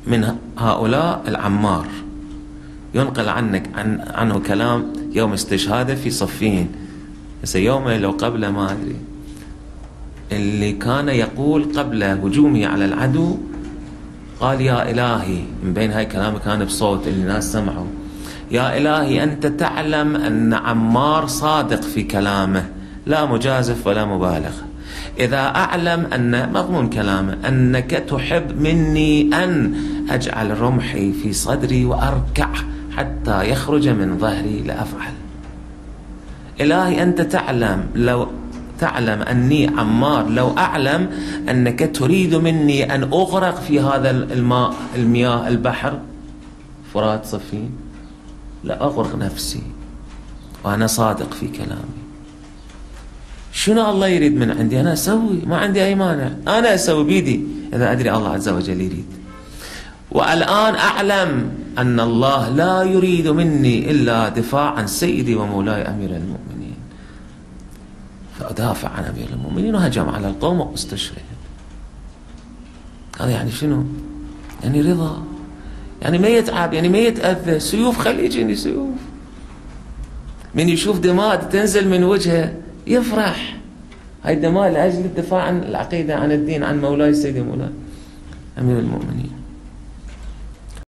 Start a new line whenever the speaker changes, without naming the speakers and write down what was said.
من هؤلاء العمار ينقل عنه كلام يوم استشهاده في صفين، بس يومه لو قبله ما أدري، اللي كان يقول قبل هجومه على العدو قال: يا إلهي، من بين هاي كلامه كان بصوت اللي الناس سمعوا: يا إلهي أنت تعلم أن عمار صادق في كلامه، لا مجازف ولا مبالغة. إذا أعلم أن مضمون كلامه أنك تحب مني أن أجعل رمحي في صدري وأركع حتى يخرج من ظهري لأفعل. إلهي أنت تعلم أني عمار لو أعلم أنك تريد مني أن أغرق في هذا المياه البحر فرات صفين، لا أغرق نفسي وأنا صادق في كلامي. شنو الله يريد من عندي؟ أنا أسوي، ما عندي أي مانع، أنا أسوي بيدي إذا أدري الله عز وجل يريد. والآن أعلم أن الله لا يريد مني إلا دفاع عن سيدي ومولاي أمير المؤمنين، فأدافع عن أمير المؤمنين وهجم على القوم واستشهد. هذا يعني شنو؟ يعني رضا، يعني ما يتعب، يعني ما يتأذى. سيوف خلي يجيني سيوف، من يشوف دماء تنزل من وجهه يفرح. هاي الدماء لأجل الدفاع عن العقيدة، عن الدين، عن مولاي سيدي مولاي أمير المؤمنين.